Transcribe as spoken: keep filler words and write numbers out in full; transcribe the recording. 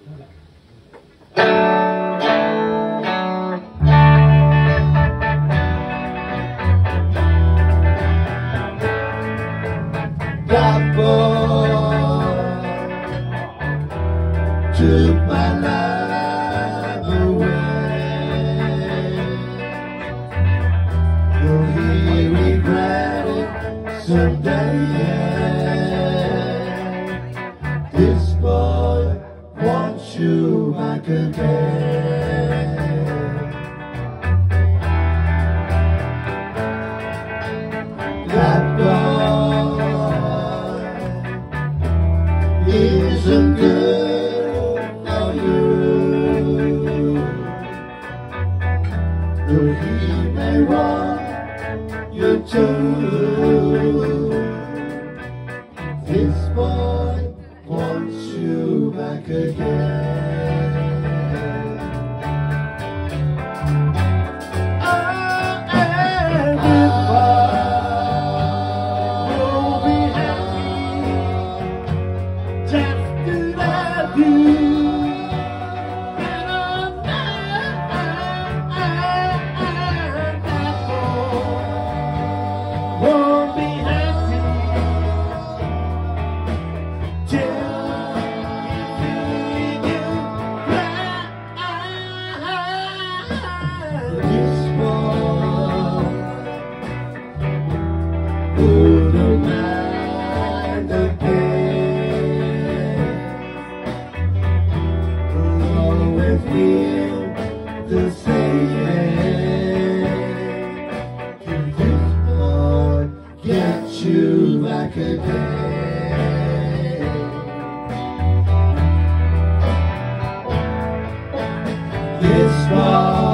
That boy took my life away. Will he regret it someday? This boy wants you back again. That boy isn't good for you, though he may want you to. This boy wants you back again. Oh, and if I will be happy just to love you. Won't be happy till you feel you right. This one wouldn't mind again. Always feel the same. Get you back again. This one